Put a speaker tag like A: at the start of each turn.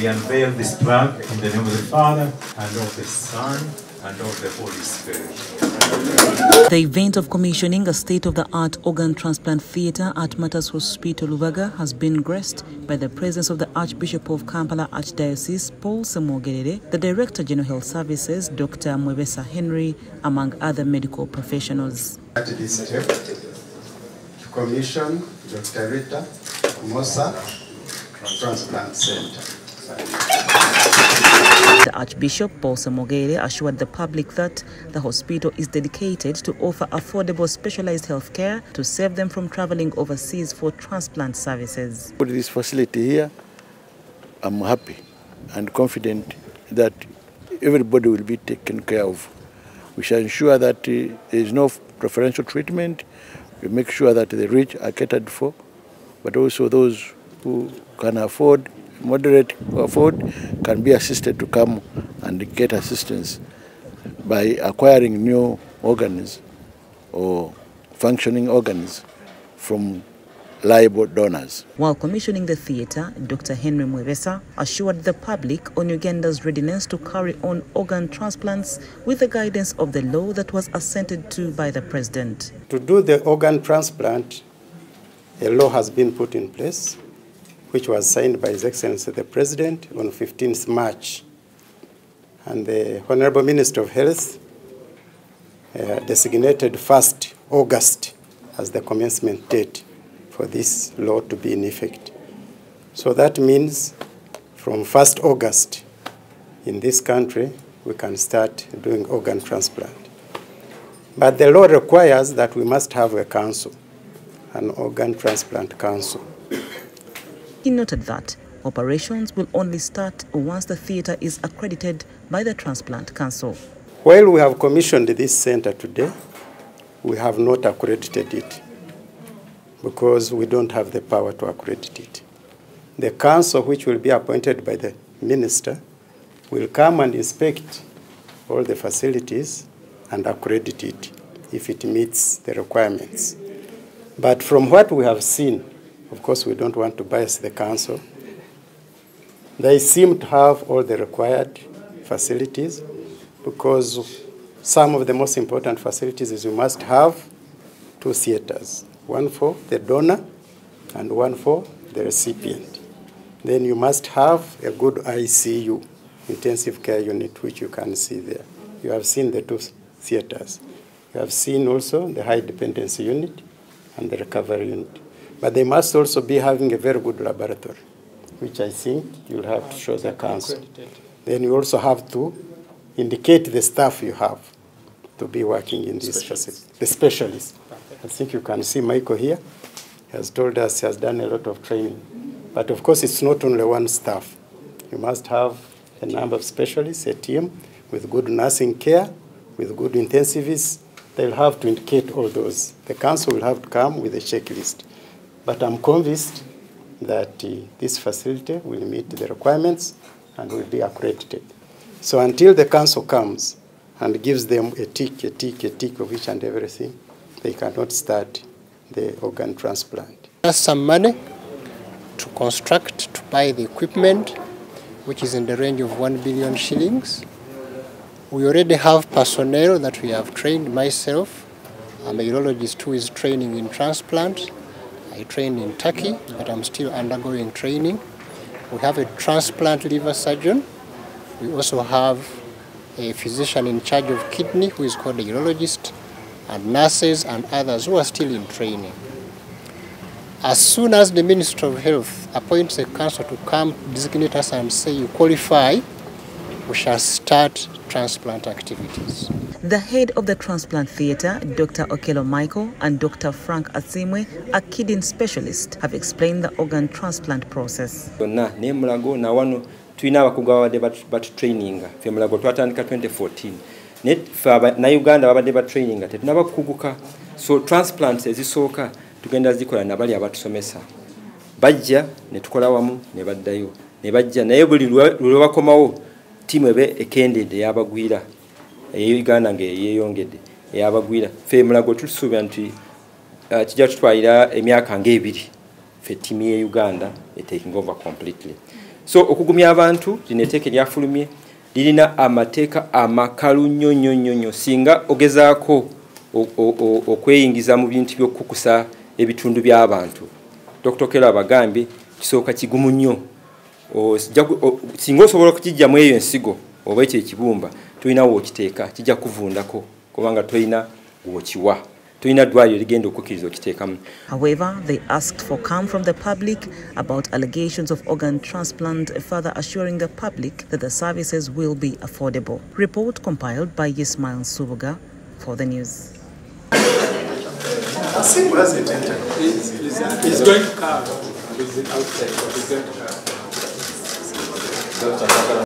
A: We unveil this plaque in the name of the Father, and of the Son, and of the Holy Spirit.
B: The event of commissioning a state-of-the-art organ transplant theatre at Matters Hospital, Lubaga, has been graced by the presence of the Archbishop of Kampala Archdiocese, Paul Semogerere, the Director General Health Services, Dr. Mwebesa Henry, among other medical professionals.
C: At this step, to commission Dr. Rita Mosa Transplant Center.
B: The Archbishop Paul Semogerere assured the public that the hospital is dedicated to offer affordable specialized health care to save them from traveling overseas for transplant services.
D: With this facility here, I'm happy and confident that everybody will be taken care of. We shall ensure that there is no preferential treatment. We make sure that the rich are catered for, but also those who can afford, moderate or afford, can be assisted to come and get assistance by acquiring new organs or functioning organs from liable donors.
B: While commissioning the theatre, Dr. Henry Mwebesa assured the public on Uganda's readiness to carry on organ transplants with the guidance of the law that was assented to by the President.
C: To do the organ transplant, a law has been put in place, which was signed by His Excellency the President on 15th March. And the Honorable Minister of Health designated 1st August as the commencement date for this law to be in effect. So that means from 1st August in this country, we can start doing organ transplant. But the law requires that we must have a council, an organ transplant council.
B: He noted that operations will only start once the theatre is accredited by the Transplant Council.
C: While we have commissioned this center today, we have not accredited it because we don't have the power to accredit it. The council, which will be appointed by the minister, will come and inspect all the facilities and accredit it if it meets the requirements. But from what we have seen, of course, we don't want to bias the council. They seem to have all the required facilities because some of the most important facilities is you must have 2 theaters, one for the donor and one for the recipient. Then you must have a good ICU, intensive care unit, which you can see there. You have seen the 2 theaters. You have seen also the high dependency unit and the recovery unit. But they must also be having a very good laboratory, which I think you'll have to show the council. Then you also have to indicate the staff you have to be working in this facility, the specialists. I think you can see Michael here. He has told us he has done a lot of training. But of course, it's not only one staff. You must have a number of specialists, a team with good nursing care, with good intensivists. They'll have to indicate all those. The council will have to come with a checklist. But I'm convinced that this facility will meet the requirements and will be accredited. So until the council comes and gives them a tick of each and everything, they cannot start the organ transplant.
E: There's some money to construct, to buy the equipment, which is in the range of 1 billion shillings. We already have personnel that we have trained. Myself, I'm a urologist who is training in transplant. I trained in Turkey, but I'm still undergoing training. We have a transplant liver surgeon. We also have a physician in charge of kidney who is called a urologist, and nurses and others who are still in training. As soon as the Minister of Health appoints a council to come designate us and say you qualify, we shall start transplant activities.
B: The head of the transplant theatre, Dr. Okello Michael, and Dr. Frank Atsimwe, a kidney specialist, have explained the organ transplant process.
F: Training femulago twatandika 2014 net fa na Uganda babadde ba training tetunabakuguka so transplants ezisooka tugenda zikola nabali abatusomesa bajja ne tukola wamu ne baddayo ne bajja naye buli lwe bakomawo timu ebe ekendede yabagwira Uganda ngeyeyongedde yabagwira femulago tusuubira nti kijja tutwalira emyaka ng'ebiri fe timu ye Uganda taking over completely. So okugumya abantu lino etteeka eryafulumye lirina amateeka amakalu nnyo singa ogezaako okweyingiza mu bintu by'okukusa ebitundu by'abantu. Dr. Kello abagambye kisooka kigumu nnyo. Singa osobola okukijjamu eyo ensigo oba ekyo ekibumba tolina wookiteeka kijja kuvundako kubanga tolina wookiwa.
B: However, they asked for calm from the public about allegations of organ transplant, further assuring the public that the services will be affordable. Report compiled by Ismail Subuga for the news.
G: He's going to come. He's outside. He's going to come.